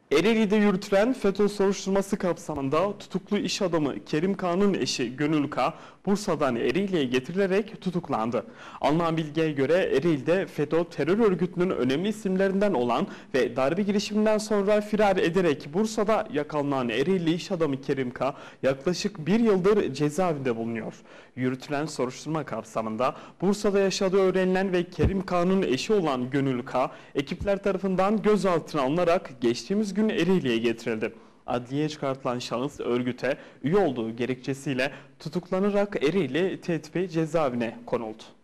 Ereğli'de yürütülen FETÖ soruşturması kapsamında tutuklu iş adamı Kerim K'nın eşi Gönül K, Bursa'dan Ereğli'ye getirilerek tutuklandı. Alınan bilgiye göre Ereğli'de FETÖ terör örgütünün önemli isimlerinden olan ve darbe girişiminden sonra firar ederek Bursa'da yakalanan Ereğli iş adamı Kerim K, yaklaşık bir yıldır cezaevinde bulunuyor. Yürütülen soruşturma kapsamında Bursa'da yaşadığı öğrenilen ve Kerim K'nın eşi olan Gönül K, ekipler tarafından gözaltına alınarak geçtiğimiz gün Ereğli'ye getirildi. Adliyeye çıkartılan şahıs örgüte üye olduğu gerekçesiyle tutuklanarak Ereğli Tetbi cezaevine konuldu.